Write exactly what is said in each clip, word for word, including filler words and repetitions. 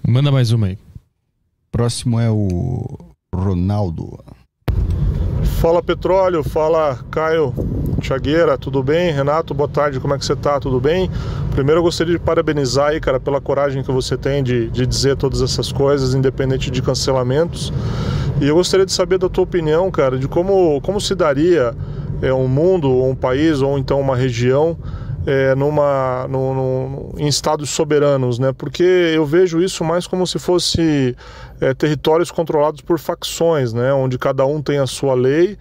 Manda mais uma aí. Próximo é o Ronaldo. Fala Petróleo, fala Caio Chagueira, tudo bem? Renato, boa tarde, como é que você tá? Tudo bem? Primeiro eu gostaria de parabenizar aí, cara, pela coragem que você tem de, de dizer todas essas coisas, independente de cancelamentos. E eu gostaria de saber da tua opinião, cara, de como, como se daria é, um mundo, ou um país, ou então uma região, é, numa, no, no, em estados soberanos, né? Porque eu vejo isso mais como se fosse é, territórios controlados por facções, né? Onde cada um tem a sua lei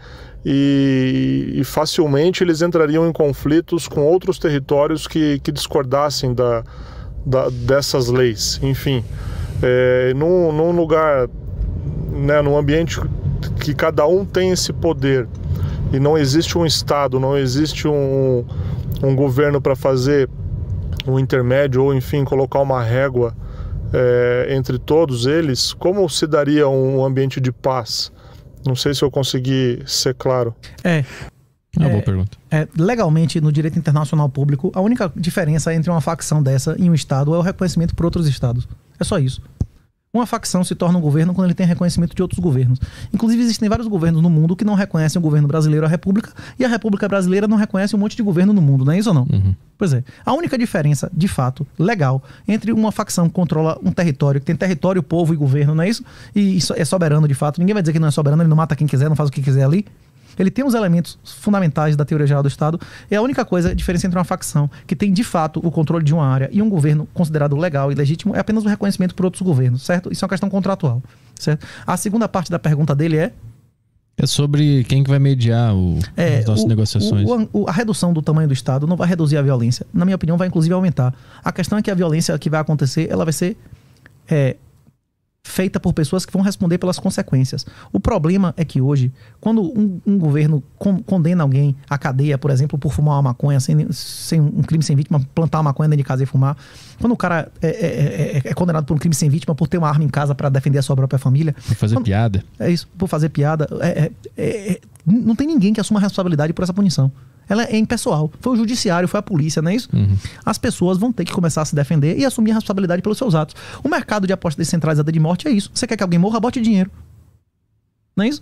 e, e facilmente eles entrariam em conflitos com outros territórios que, que discordassem da, da, dessas leis. Enfim, é, num, num lugar, né, num ambiente que cada um tem esse poder e não existe um Estado, não existe um um governo para fazer um intermédio ou, enfim, colocar uma régua é, entre todos eles, como se daria um ambiente de paz? Não sei se eu consegui ser claro. É. É uma é, boa pergunta. É, legalmente, no direito internacional público, a única diferença entre uma facção dessa e um Estado é o reconhecimento por outros Estados. É só isso. Uma facção se torna um governo quando ele tem reconhecimento de outros governos. Inclusive, existem vários governos no mundo que não reconhecem o governo brasileiro, a República, e a República Brasileira não reconhece um monte de governo no mundo, não é isso ou não? Uhum. Pois é. A única diferença, de fato, legal, entre uma facção que controla um território, que tem território, povo e governo, não é isso? E isso é soberano, de fato. Ninguém vai dizer que não é soberano, ele não mata quem quiser, não faz o que quiser ali. Ele tem os elementos fundamentais da teoria geral do Estado. É a única coisa, a diferença entre uma facção que tem, de fato, o controle de uma área e um governo considerado legal e legítimo é apenas o reconhecimento por outros governos, certo? Isso é uma questão contratual, certo? A segunda parte da pergunta dele é... É sobre quem que vai mediar o, é, as nossas o, negociações. O, o, a redução do tamanho do Estado não vai reduzir a violência. Na minha opinião, vai inclusive aumentar. A questão é que a violência que vai acontecer, ela vai ser... É, feita por pessoas que vão responder pelas consequências. O problema é que hoje, quando um, um governo con condena alguém à cadeia, por exemplo, por fumar uma maconha, sem, sem um crime sem vítima, plantar uma maconha dentro de casa e fumar, quando o cara é, é, é, é condenado por um crime sem vítima, por ter uma arma em casa para defender a sua própria família... Por fazer quando, piada. É isso, por fazer piada. É, é, é, não tem ninguém que assuma a responsabilidade por essa punição. Ela é impessoal. Foi o judiciário, foi a polícia, não é isso? Uhum. As pessoas vão ter que começar a se defender e assumir a responsabilidade pelos seus atos. O mercado de aposta descentralizada de morte é isso. Você quer que alguém morra, bote dinheiro. Não é isso?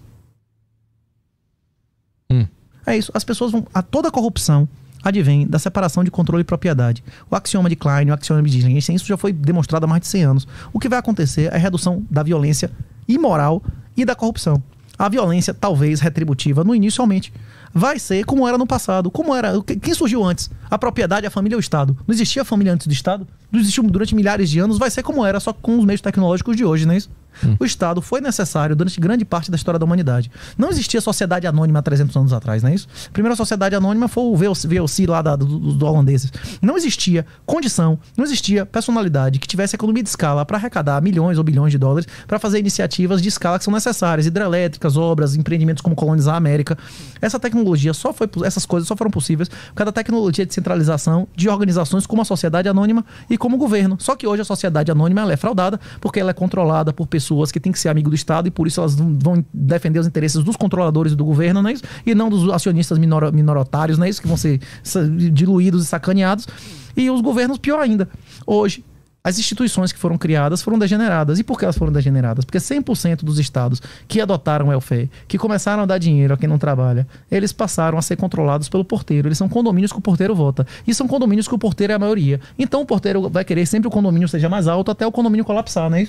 Hum. É isso. As pessoas vão... A toda a corrupção advém da separação de controle e propriedade. O axioma de Klein, o axioma de Wittgenstein, isso já foi demonstrado há mais de cem anos. O que vai acontecer é a redução da violência imoral e da corrupção. A violência, talvez retributiva, no início aumente. Vai ser como era no passado. Como era? Quem surgiu antes? A propriedade, a família ou o Estado? Não existia família antes do Estado? Não existiu durante milhares de anos? Vai ser como era, só com os meios tecnológicos de hoje, não é isso? Hum. O Estado foi necessário durante grande parte da história da humanidade. Não existia sociedade anônima há trezentos anos atrás, não é isso? A primeira sociedade anônima foi o V O C lá da, do, do, do holandeses. Não existia condição, não existia personalidade que tivesse economia de escala para arrecadar milhões ou bilhões de dólares para fazer iniciativas de escala que são necessárias, hidrelétricas, obras, empreendimentos como colonizar a América. Essa tecnologia só foi, essas coisas só foram possíveis por causa da tecnologia de centralização de organizações como a sociedade anônima e como o governo. Só que hoje a sociedade anônima ela é fraudada porque ela é controlada por pessoas que têm que ser amigo do Estado e por isso elas vão defender os interesses dos controladores e do governo, não é isso? E não dos acionistas minor, minoritários, não é isso? Que vão ser diluídos e sacaneados. E os governos, pior ainda. Hoje, as instituições que foram criadas foram degeneradas. E por que elas foram degeneradas? Porque cem por cento dos estados que adotaram o welfare, que começaram a dar dinheiro a quem não trabalha, eles passaram a ser controlados pelo porteiro. Eles são condomínios que o porteiro vota. E são condomínios que o porteiro é a maioria. Então o porteiro vai querer sempre que o condomínio seja mais alto até o condomínio colapsar, não é isso?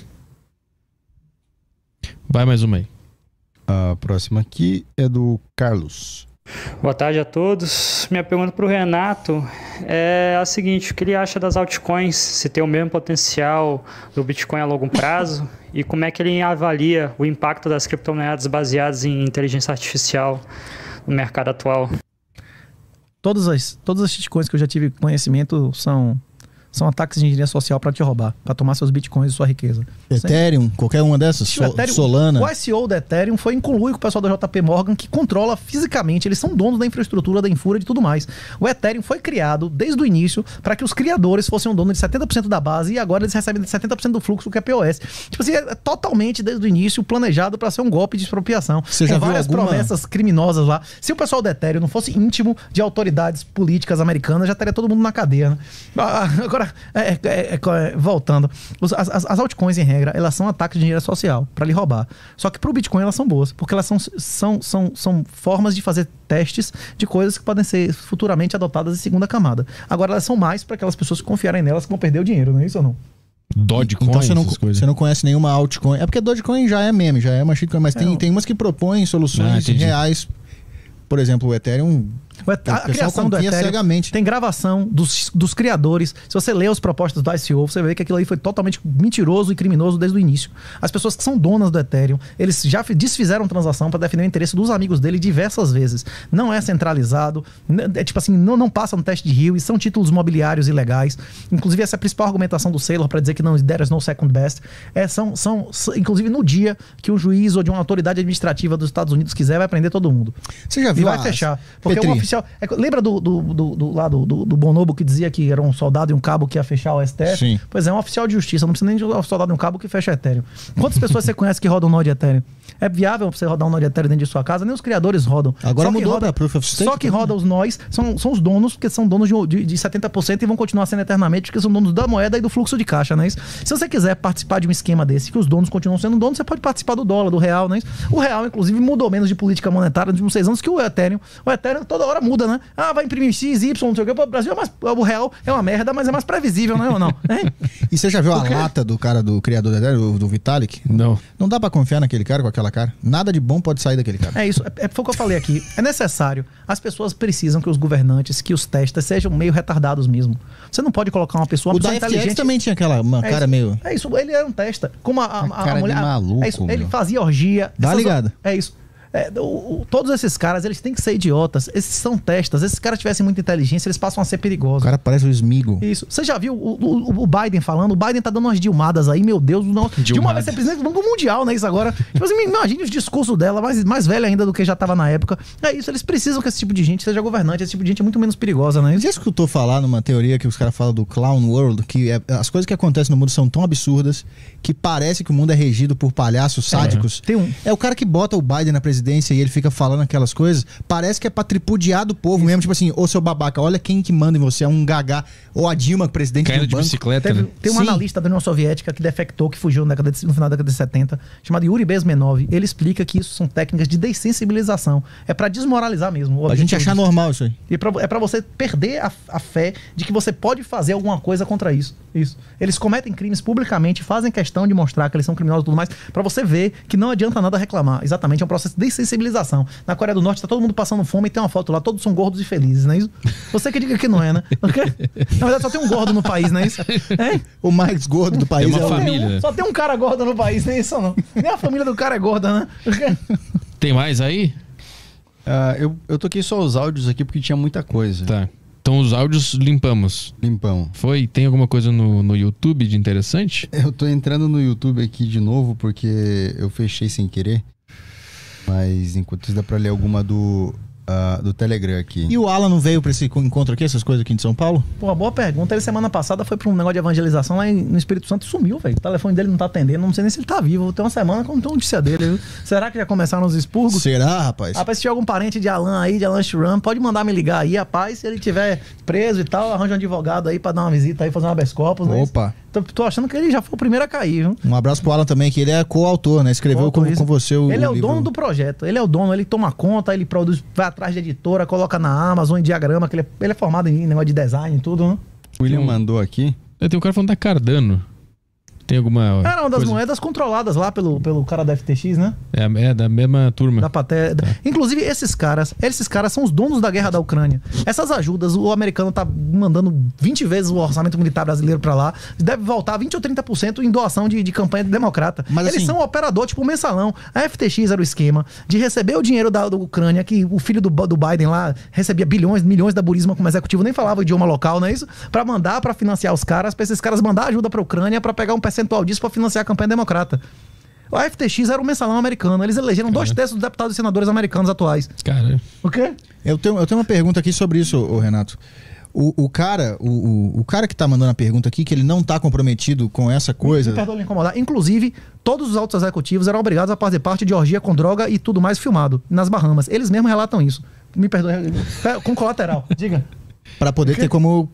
Vai mais uma aí. A próxima aqui é do Carlos. Boa tarde a todos. Minha pergunta para o Renato é a seguinte: o que ele acha das altcoins, se tem o mesmo potencial do Bitcoin a longo prazo e como é que ele avalia o impacto das criptomoedas baseadas em inteligência artificial no mercado atual? Todas as, todas as shitcoins que eu já tive conhecimento são... São ataques de engenharia social para te roubar, para tomar seus bitcoins e sua riqueza. Ethereum, Sim. qualquer uma dessas? So, Ethereum, Solana. O I C O da Ethereum foi em conluio com o pessoal da J P Morgan, que controla fisicamente, eles são donos da infraestrutura, da Infura e de tudo mais. O Ethereum foi criado desde o início para que os criadores fossem donos de setenta por cento da base e agora eles recebem setenta por cento do fluxo, que é P O S. Tipo assim, é totalmente desde o início planejado para ser um golpe de expropriação. Você já com viu várias alguma... promessas criminosas lá. Se o pessoal do Ethereum não fosse íntimo de autoridades políticas americanas, já estaria todo mundo na cadeia, né? Agora Agora, é, é, é, é, voltando, os, as, as altcoins, em regra, elas são ataques de engenharia social para lhe roubar. Só que pro Bitcoin elas são boas, porque elas são, são, são, são formas de fazer testes de coisas que podem ser futuramente adotadas em segunda camada. Agora, elas são mais para aquelas pessoas que confiarem nelas que vão perder o dinheiro, não é isso ou não? Dogecoin, então você não, essas coisas. você não conhece nenhuma altcoin. É porque Dogecoin já é meme, já é uma shitcoin, mas É, tem, não. tem umas que propõem soluções Ah, entendi. reais. Por exemplo, o Ethereum. A, a criação do confia Ethereum cegamente. tem gravação dos, dos criadores. Se você lê as propostas do I C O, você vê que aquilo aí foi totalmente mentiroso e criminoso desde o início. As pessoas que são donas do Ethereum, eles já desfizeram transação para defender o interesse dos amigos dele diversas vezes. Não é centralizado, é tipo assim, não, não passa no teste de Rio e são títulos mobiliários ilegais. Inclusive, essa é a principal argumentação do Saylor para dizer que não, there is no second best. É, são, são, inclusive, no dia que um juiz ou de uma autoridade administrativa dos Estados Unidos quiser, vai prender todo mundo. Você já E viu vai a- fechar. Porque Petri, um oficial. é, lembra do, do, do, do, lá do, do, do Bonobo que dizia que era um soldado e um cabo que ia fechar o S T F? Sim. Pois é, um oficial de justiça. Não precisa nem de um soldado e um cabo que fecha Ethereum. Quantas pessoas você conhece que rodam um nó de Ethereum? É viável você rodar um nó de Ethereum dentro de sua casa? Nem os criadores rodam. Agora Só quem mudou roda- pra Proof of Stake Só que também, roda né? os nós são, são os donos, porque são donos de, de, de setenta por cento e vão continuar sendo eternamente, porque são donos da moeda e do fluxo de caixa, não é isso? Se você quiser participar de um esquema desse, que os donos continuam sendo donos, você pode participar do dólar, do real, não é isso? O real, inclusive, mudou menos de política monetária nos últimos seis anos que o Ethereum. O Ethereum toda hora muda, né? Ah, vai imprimir X, Y, não sei o que. O Brasil é mais. O real é uma merda, mas é mais previsível, não é ou não? Hein? E você já viu a quê? lata do cara do criador do Ethereum, do, do Vitalik? Não. Não dá pra confiar naquele cara com aquela cara. Nada de bom pode sair daquele cara. É isso, é, é, foi o que eu falei aqui. É necessário. As pessoas precisam que os governantes, que os testas sejam meio retardados mesmo. Você não pode colocar uma pessoa, uma O da pessoa F T X inteligente. também tinha aquela uma É cara isso, meio... É isso, ele era um testa. Como a, a, a, cara de mulher. maluco, é isso, ele meu. fazia orgia. Dá Essas- ligado. É isso. É, o- o- todos esses caras, eles têm que ser idiotas. Esses são testas. Esses caras tivessem muita inteligência, eles passam a ser O perigosos. cara parece o Smigo. Isso. Você já viu o, o- o Biden falando? O Biden tá dando umas dilmadas aí, meu Deus. Não. Dilma Dilmada. vai ser presidente do Banco Mundial, né? Isso agora. Tipo assim, imagine os discursos dela, mais, mais velha ainda do que já tava na época. É isso, eles precisam que esse tipo de gente seja governante. Esse tipo de gente é muito menos perigosa, né? Você já escutou falar numa teoria que os caras falam do Clown World, que é- as coisas que acontecem no mundo são tão absurdas que parece que o mundo é regido por palhaços sádicos? Tem um. É o cara que bota o Biden na presidência e ele fica falando aquelas coisas, parece que é pra tripudiar do povo mesmo, tipo assim, ô seu babaca, olha quem que manda em você, é um gagá, ou a Dilma, presidente Caindo do de banco. bicicleta, Teve- né? tem um Sim. analista da União Soviética que defectou, que fugiu na década de- no final da década de setenta, chamado Yuri Bezmenov. Ele explica que isso são técnicas de dessensibilização. É pra desmoralizar mesmo. o A gente objetivo achar disso. normal isso aí. E pra- é pra você perder a, a fé de que você pode fazer alguma coisa contra isso. Isso. Eles cometem crimes publicamente, fazem questão de mostrar que eles são criminosos e tudo mais, pra você ver que não adianta nada reclamar. Exatamente, é um processo de dessensibilização. Na Coreia do Norte tá todo mundo passando fome e tem uma foto lá, todos são gordos e felizes, não é isso? Você que diga que não é, né? Ok? Na verdade, só tem um gordo no país, não é isso? É? O mais gordo do país uma é o... família. Tem um- só tem um cara gordo no país, não é isso não? Nem a família do cara é gorda, né? Tem mais aí? Ah, eu, eu toquei só os áudios aqui porque tinha muita coisa. Tá. Então os áudios limpamos. Limpão. Foi? Tem alguma coisa no, no YouTube de interessante? Eu tô entrando no YouTube aqui de novo porque eu fechei sem querer. Mas enquanto isso dá pra ler alguma do, ah, do Telegram aqui. E o Alan não veio pra esse encontro aqui, essas coisas aqui de São Paulo? Pô, boa pergunta. Ele semana passada foi pra um negócio de evangelização lá em- no Espírito Santo e sumiu, velho. O telefone dele não tá atendendo, não sei nem se ele tá vivo. Tem uma semana que eu não tenho notícia dele, viu? Será que já começaram os expurgos? Será, rapaz? Rapaz, se tiver algum parente de Alan aí, de Alan Churan, pode mandar me ligar aí, rapaz. Se ele tiver preso e tal, arranja um advogado aí pra dar uma visita aí, fazer um habeas corpus, né? Opa. Tô, tô achando que ele já foi o primeiro a cair, viu? Um abraço pro Alan também, que ele é coautor, né? Escreveu com, Autoriza. com você o Ele é o livro. dono do projeto, ele é o dono, ele toma conta, ele produz, vai atrás de editora, coloca na Amazon, em diagrama, que ele é, ele é formado em negócio de design e tudo, né? O William Tem um- mandou aqui. É, tem um cara falando da Cardano. Tem alguma. Era uma das coisa- moedas controladas lá pelo, pelo cara da F T X, né? É, é da mesma turma. Da Paté. da- Inclusive, esses caras, esses caras são os donos da guerra da Ucrânia. Essas ajudas, o americano tá mandando vinte vezes o orçamento militar brasileiro pra lá. Deve voltar vinte ou trinta por cento em doação de, de campanha democrata. Mas Eles assim- são operador, tipo, mensalão. A F T X era o esquema de receber o dinheiro da, da Ucrânia, que o filho do, do Biden lá recebia bilhões, milhões da Burisma como executivo, nem falava o idioma local, não é isso? Pra mandar, pra financiar os caras, pra esses caras mandar ajuda pra Ucrânia, pra pegar um percentual disso pra financiar a campanha democrata. A F T X era um mensalão americano. Eles elegeram dois terços dos deputados e senadores americanos atuais. Cara, O quê? Eu tenho, eu tenho uma pergunta aqui sobre isso, ô, Renato. O, o cara, o, o, o cara que tá mandando a pergunta aqui, que ele não tá comprometido com essa coisa. Me perdoa me incomodar. Inclusive, todos os altos executivos eram obrigados a fazer parte de orgia com droga e tudo mais filmado nas Bahamas. Eles mesmos relatam isso. Me perdoe. Com colateral. Diga. Pra poder ter como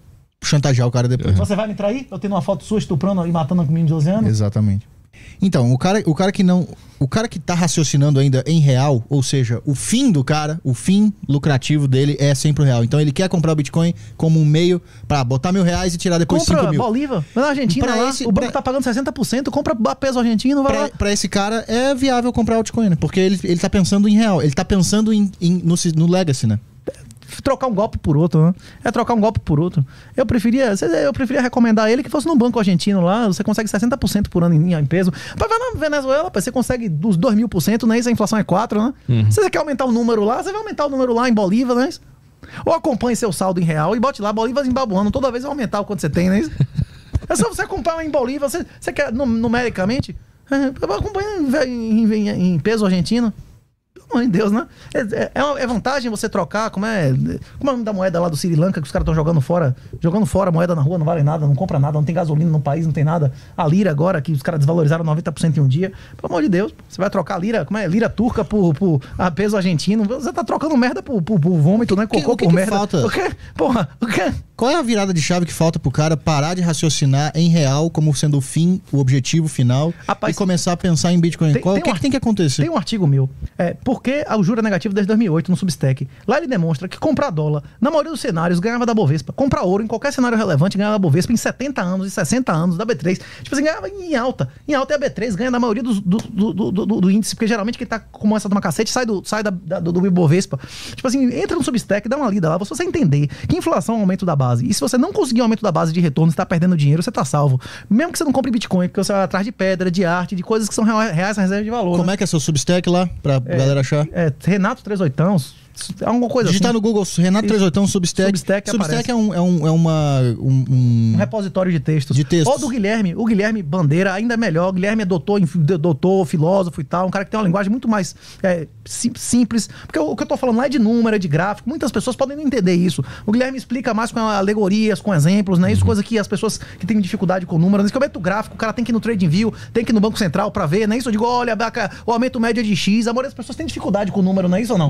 chantagear o cara depois. Você vai me trair? Eu tenho uma foto sua estuprando e matando um menino de doze anos? Exatamente. Então, o cara, o cara que não. O cara que tá raciocinando ainda em real, ou seja, o fim do cara, o fim lucrativo dele é sempre o real. Então ele quer comprar o Bitcoin como um meio pra botar mil reais e tirar depois compra cinco mil. Bolívar. Na Argentina, Pra lá, esse- o banco pra- tá pagando sessenta por cento, compra peso argentino, vai Pra, lá. pra esse cara é viável comprar altcoin, né? Porque ele, ele tá pensando em real. Ele tá pensando em, em- no, si- no legacy, né? Trocar um golpe por outro, né? É trocar um golpe por outro. Eu preferia, eu preferia recomendar ele que fosse num banco argentino lá, você consegue sessenta por cento por ano em, em peso. Mas vai na Venezuela, pá, você consegue dos dois mil por cento, né? Isso a inflação é quatro, né? Se você quer aumentar o número lá, você vai aumentar o número lá em Bolívar, né? Ou acompanhe seu saldo em real e bote lá Bolívar zimbabuano. Toda vez vai aumentar o quanto você tem, né? É só você acompanhar em Bolívar, você, você quer num- numericamente, é, acompanha em, em, em, em peso argentino. Pelo amor de Deus, né? É, é, é uma- é vantagem você trocar, como é. Como é o nome da moeda lá do Sri Lanka, que os caras estão jogando fora, jogando fora a moeda na rua, não vale nada, não compra nada, não tem gasolina no país, não tem nada. A lira agora, que os caras desvalorizaram noventa por cento em um dia. Pelo amor de Deus, você vai trocar lira, como é? Lira turca por, por a peso argentino. Você tá trocando merda por, por, por vômito, né? que- Cocô o que por que merda. falta? O quê? Porra, o quê? Qual é a virada de chave que falta pro cara parar de raciocinar em real como sendo o fim, o objetivo final Rapaz, e começar a pensar em Bitcoin? tem- Qual, tem o que, um que tem que acontecer? Tem um artigo meu. É, por que o juro é negativo desde dois mil e oito no Substack? Lá ele demonstra que comprar dólar, na maioria dos cenários, ganhava da Bovespa. Comprar ouro em qualquer cenário relevante, ganhava da Bovespa em setenta anos, em sessenta anos, da B três. Tipo assim, ganhava em alta. Em alta é a B três, ganha da maioria dos- do, do, do, do, do índice, porque geralmente quem tá com essa de uma cacete sai do, sai da, da- do, do Ibovespa. Tipo assim, entra no Substack, dá uma lida lá, se você entender que inflação é um aumento da base, e se você não conseguir um aumento da base de retorno, você tá perdendo dinheiro, você tá salvo. Mesmo que você não compre Bitcoin, porque você vai atrás de pedra, de arte, de coisas que são real- reais na reserva de valor. Como né? é que é seu Substack lá, pra galera achar? É, Renato três oitão, alguma coisa Digitar assim. no Google, Renato três oitão, Substack. Substack Substack aparece. é, um, é, um, é uma... Um, um- Um repositório de textos. De textos. Ou do Guilherme. O Guilherme Bandeira ainda é melhor. O Guilherme é doutor, em- doutor, filósofo e tal. Um cara que tem uma linguagem muito mais é, sim- simples. Porque o, o que eu tô falando lá é de número, é de gráfico. Muitas pessoas podem não entender isso. O Guilherme explica mais com alegorias, com exemplos, né? Isso coisa que as pessoas que têm dificuldade com números. Nesse que aumento gráfico, o cara tem que ir no TradingView, tem que ir no Banco Central pra ver, não é isso? Eu digo, olha, Baca, o aumento médio é de X. A maioria das pessoas tem dificuldade com número, não é isso ou não?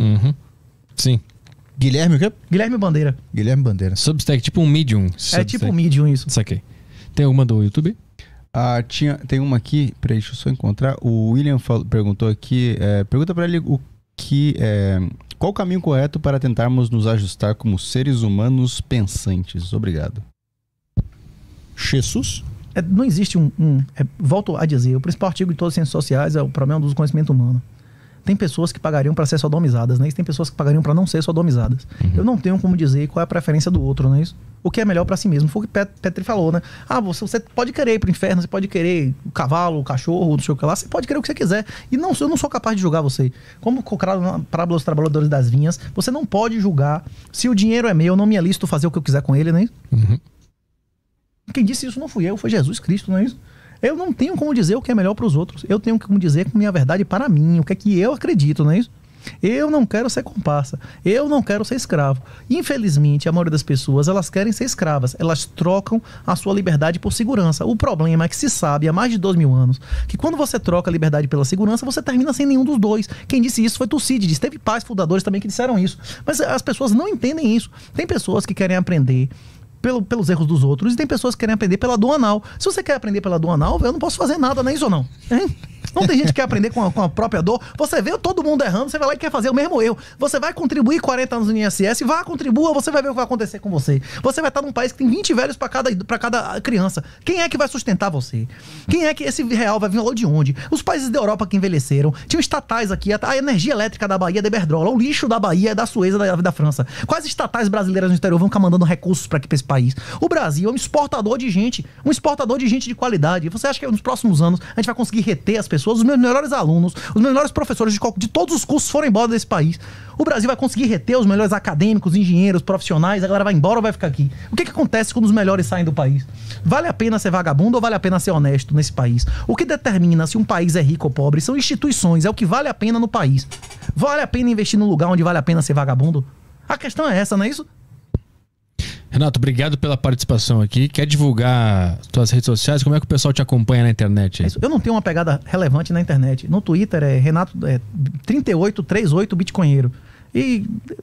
Sim. Guilherme o quê? Guilherme Bandeira. Guilherme Bandeira. Substack, tipo um Medium. É Substack. tipo um Medium isso. Saquei. Tem alguma do YouTube? Ah, tinha, tem uma aqui, peraí, deixa eu só encontrar. O William fal- perguntou aqui, é, pergunta pra ele o que, é, qual o caminho correto para tentarmos nos ajustar como seres humanos pensantes. Obrigado. Jesus? É, não existe um. um- é, volto a dizer, o principal artigo de todas as ciências sociais é o problema do conhecimento humano. Tem pessoas que pagariam para ser sodomizadas, né? E tem pessoas que pagariam para não ser sodomizadas. Eu não tenho como dizer qual é a preferência do outro, não é isso? O que é melhor para si mesmo. Foi o que Pet- Petri falou, né? Ah, você, você pode querer ir pro inferno, você pode querer o cavalo, o cachorro, não sei o que lá, você pode querer o que você quiser. E não, eu não sou capaz de julgar você. Como colocado na parábola dos trabalhadores das vinhas, você não pode julgar. Se o dinheiro é meu, não me alisto fazer o que eu quiser com ele, não é isso? Quem disse isso não fui eu, foi Jesus Cristo, não é isso? Eu não tenho como dizer o que é melhor para os outros. Eu tenho como dizer com minha verdade para mim, o que é que eu acredito, não é isso? Eu não quero ser comparsa. Eu não quero ser escravo. Infelizmente, a maioria das pessoas, elas querem ser escravas. Elas trocam a sua liberdade por segurança. O problema é que se sabe há mais de dois mil anos que quando você troca a liberdade pela segurança, você termina sem nenhum dos dois. Quem disse isso foi Tucídides. Teve pais fundadores também que disseram isso. Mas as pessoas não entendem isso. Tem pessoas que querem aprender Pelo, pelos erros dos outros, e tem pessoas que querem aprender pela dor anal. Se você quer aprender pela dor anal, eu não posso fazer nada, não é isso ou não? Hein? Não tem gente que quer aprender com a, com a própria dor. Você vê todo mundo errando, você vai lá e quer fazer o mesmo erro. Você vai contribuir quarenta anos no I S S, vá, contribua, você vai ver o que vai acontecer com você. Você vai estar num país que tem vinte velhos para cada, pra cada criança. Quem é que vai sustentar você? Quem é que esse real vai vir lá de onde? Os países da Europa que envelheceram, tinham estatais aqui, a, a energia elétrica da Bahia é da Iberdrola, o lixo da Bahia é da Sueza, da, da França. Quais estatais brasileiras no exterior vão ficar mandando recursos para aqui, pra esse país? O Brasil é um exportador de gente, um exportador de gente de qualidade. Você acha que nos próximos anos a gente vai conseguir reter as pessoas, os melhores alunos, os melhores professores de, qual- de todos os cursos foram embora desse país? O Brasil vai conseguir reter os melhores acadêmicos, engenheiros, profissionais? A galera vai embora ou vai ficar aqui? O que que acontece quando os melhores saem do país? Vale a pena ser vagabundo ou vale a pena ser honesto nesse país? O que determina se um país é rico ou pobre são instituições, é o que vale a pena no país. Vale a pena investir num lugar onde vale a pena ser vagabundo? A questão é essa, não é isso? Renato, obrigado pela participação aqui. Quer divulgar suas redes sociais? Como é que o pessoal te acompanha na internet? É isso. Eu não tenho uma pegada relevante na internet. No Twitter é Renato é, trinta e oito trinta e oito Bitcoinheiro. E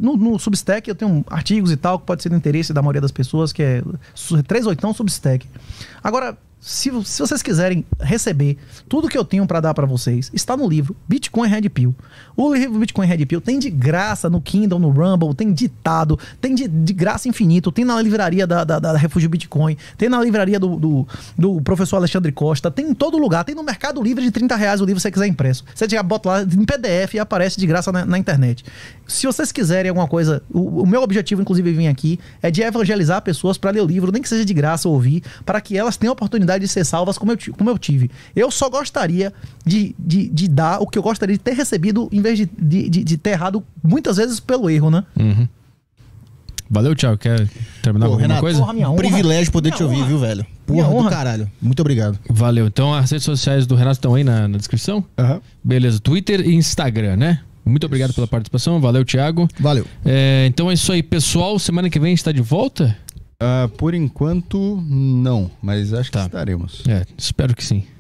no, no Substack eu tenho artigos e tal que pode ser do interesse da maioria das pessoas, que é três oitão Substack. Agora, se, se vocês quiserem receber tudo que eu tenho para dar para vocês, está no livro Bitcoin Red Pill. O livro Bitcoin Red Pill tem de graça no Kindle, no Rumble, tem ditado, tem de, de graça infinito, tem na livraria da, da, da Refúgio Bitcoin, tem na livraria do, do, do professor Alexandre Costa, tem em todo lugar, tem no Mercado Livre de trinta reais o livro se você quiser impresso. Você já bota lá em P D F e aparece de graça na, na internet. Se vocês quiserem alguma coisa, o, o meu objetivo, inclusive, vir aqui, é de evangelizar pessoas para ler o livro, nem que seja de graça ouvir, para que elas tenham a oportunidade de ser salvas como eu, como eu tive. Eu só gostaria de, de, de dar o que eu gostaria de ter recebido, em vez de, de, de, de ter errado muitas vezes pelo erro, né? Uhum. Valeu, Thiago. Quer terminar Pô, com alguma Renato, coisa? Porra, minha honra. Privilégio poder Minha te ouvir, honra. viu, velho? Minha Porra do honra. caralho. Muito obrigado. Valeu. Então as redes sociais do Renato estão aí na, na descrição? Aham. Beleza. Twitter e Instagram, né? Muito obrigado pela participação. Valeu, Thiago. Valeu. É, então é isso aí, pessoal. Semana que vem a gente está de volta? Ah, por enquanto, não. Mas acho Tá. que estaremos. É, espero que sim.